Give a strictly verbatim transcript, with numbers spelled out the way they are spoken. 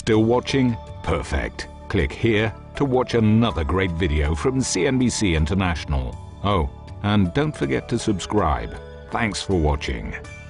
Still watching? Perfect. Click here to watch another great video from C N B C International. Oh, and don't forget to subscribe. Thanks for watching.